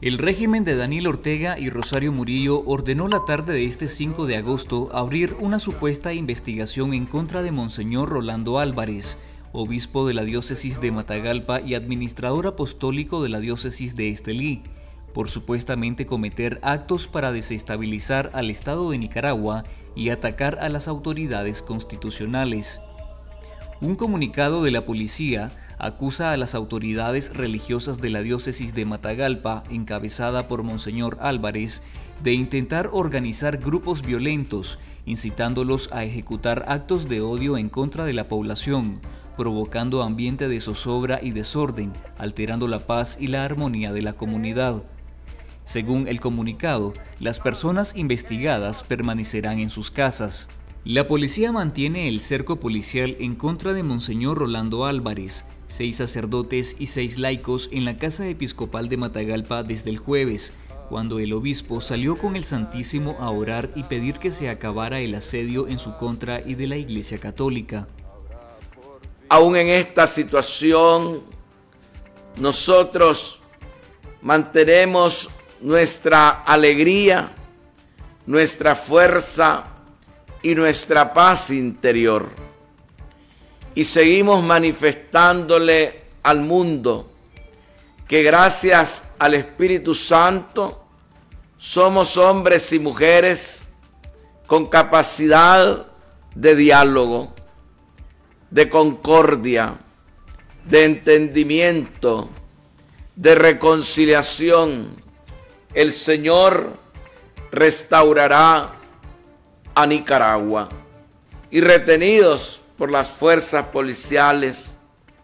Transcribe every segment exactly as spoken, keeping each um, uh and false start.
El régimen de Daniel Ortega y Rosario Murillo ordenó la tarde de este cinco de agosto abrir una supuesta investigación en contra de Monseñor Rolando Álvarez, obispo de la diócesis de Matagalpa y administrador apostólico de la diócesis de Estelí, por supuestamente cometer actos para desestabilizar al Estado de Nicaragua y atacar a las autoridades constitucionales. Un comunicado de la policía acusa a las autoridades religiosas de la diócesis de Matagalpa, encabezada por Monseñor Álvarez, de intentar organizar grupos violentos, incitándolos a ejecutar actos de odio en contra de la población, provocando ambiente de zozobra y desorden, alterando la paz y la armonía de la comunidad. Según el comunicado, las personas investigadas permanecerán en sus casas. La policía mantiene el cerco policial en contra de Monseñor Rolando Álvarez, seis sacerdotes y seis laicos en la Casa Episcopal de Matagalpa desde el jueves, cuando el obispo salió con el Santísimo a orar y pedir que se acabara el asedio en su contra y de la Iglesia Católica. Aún en esta situación, nosotros mantenemos nuestra alegría, nuestra fuerza y nuestra paz interior. Y seguimos manifestándole al mundo que gracias al Espíritu Santo somos hombres y mujeres con capacidad de diálogo, de concordia, de entendimiento, de reconciliación. El Señor restaurará a Nicaragua. Y retenidos por las fuerzas policiales,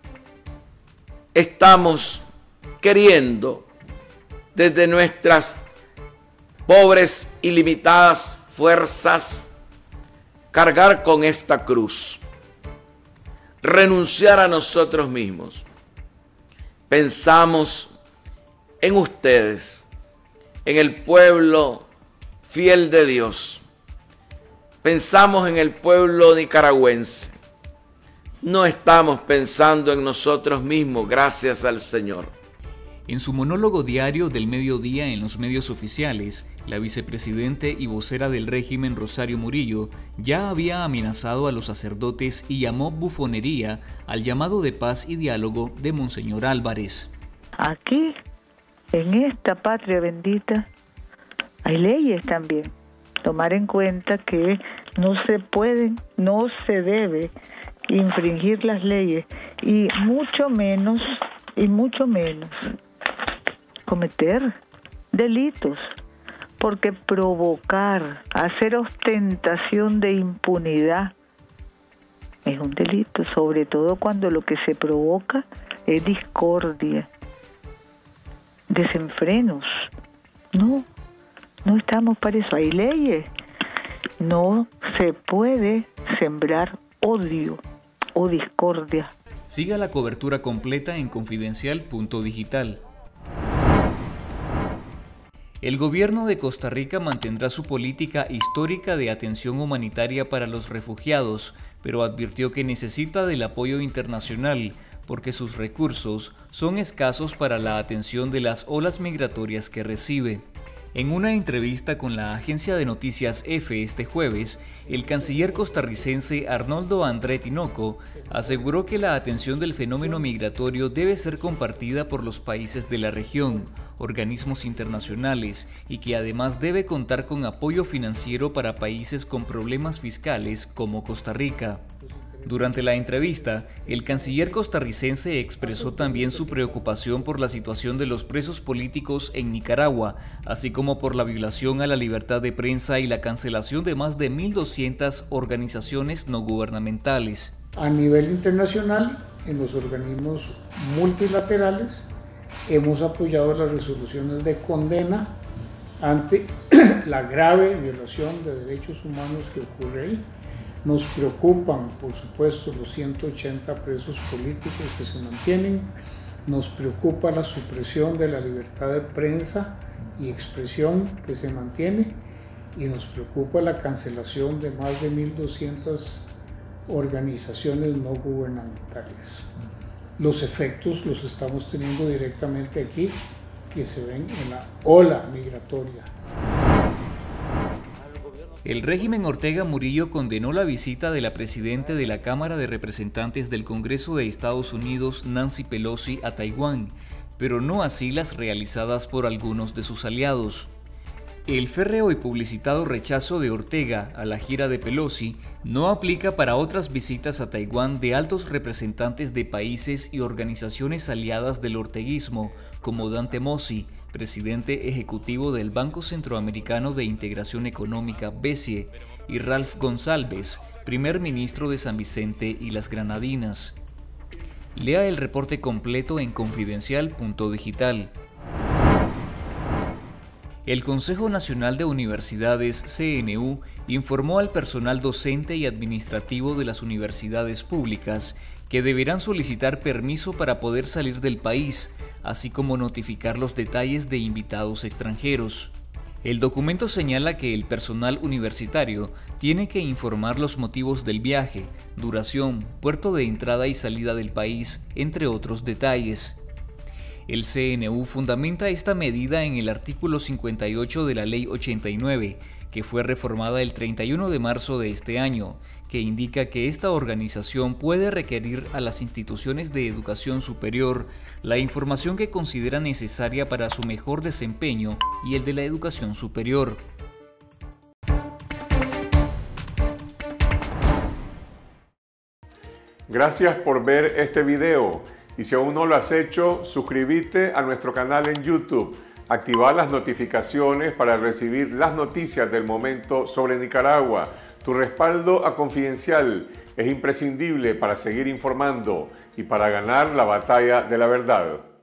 estamos queriendo desde nuestras pobres y limitadas fuerzas cargar con esta cruz, renunciar a nosotros mismos. Pensamos en ustedes, en el pueblo fiel de Dios. Pensamos en el pueblo nicaragüense. No estamos pensando en nosotros mismos, gracias al Señor. En su monólogo diario del mediodía en los medios oficiales, la vicepresidente y vocera del régimen Rosario Murillo ya había amenazado a los sacerdotes y llamó bufonería al llamado de paz y diálogo de Monseñor Álvarez. Aquí, en esta patria bendita, hay leyes también. Tomar en cuenta que no se pueden, no se debe infringir las leyes y mucho menos, y mucho menos cometer delitos, porque provocar, hacer ostentación de impunidad es un delito, sobre todo cuando lo que se provoca es discordia, desenfrenos. No, no estamos para eso. Hay leyes. No se puede sembrar odio o discordia. Siga la cobertura completa en confidencial punto digital. El gobierno de Costa Rica mantendrá su política histórica de atención humanitaria para los refugiados, pero advirtió que necesita del apoyo internacional porque sus recursos son escasos para la atención de las olas migratorias que recibe. En una entrevista con la agencia de noticias EFE este jueves, el canciller costarricense Arnoldo André Tinoco aseguró que la atención del fenómeno migratorio debe ser compartida por los países de la región, organismos internacionales y que además debe contar con apoyo financiero para países con problemas fiscales como Costa Rica. Durante la entrevista, el canciller costarricense expresó también su preocupación por la situación de los presos políticos en Nicaragua, así como por la violación a la libertad de prensa y la cancelación de más de mil doscientas organizaciones no gubernamentales. A nivel internacional, en los organismos multilaterales, hemos apoyado las resoluciones de condena ante la grave violación de derechos humanos que ocurre ahí. Nos preocupan, por supuesto, los ciento ochenta presos políticos que se mantienen. Nos preocupa la supresión de la libertad de prensa y expresión que se mantiene. Y nos preocupa la cancelación de más de mil doscientas organizaciones no gubernamentales. Los efectos los estamos teniendo directamente aquí que se ven en la ola migratoria. El régimen Ortega Murillo condenó la visita de la presidenta de la Cámara de Representantes del Congreso de Estados Unidos, Nancy Pelosi, a Taiwán, pero no así las realizadas por algunos de sus aliados. El férreo y publicitado rechazo de Ortega a la gira de Pelosi no aplica para otras visitas a Taiwán de altos representantes de países y organizaciones aliadas del orteguismo, como Dante Mossi, presidente ejecutivo del Banco Centroamericano de Integración Económica B C E, y Ralph González, primer ministro de San Vicente y las Granadinas. Lea el reporte completo en confidencial punto digital. El Consejo Nacional de Universidades, C N U, informó al personal docente y administrativo de las universidades públicas que deberán solicitar permiso para poder salir del país, así como notificar los detalles de invitados extranjeros. El documento señala que el personal universitario tiene que informar los motivos del viaje, duración, puerto de entrada y salida del país, entre otros detalles. El C N U fundamenta esta medida en el artículo cincuenta y ocho de la Ley ochenta y nueve, que fue reformada el treinta y uno de marzo de este año, que indica que esta organización puede requerir a las instituciones de educación superior la información que considera necesaria para su mejor desempeño y el de la educación superior. Gracias por ver este video. Y si aún no lo has hecho, suscríbete a nuestro canal en YouTube, activar las notificaciones para recibir las noticias del momento sobre Nicaragua. Tu respaldo a Confidencial es imprescindible para seguir informando y para ganar la batalla de la verdad.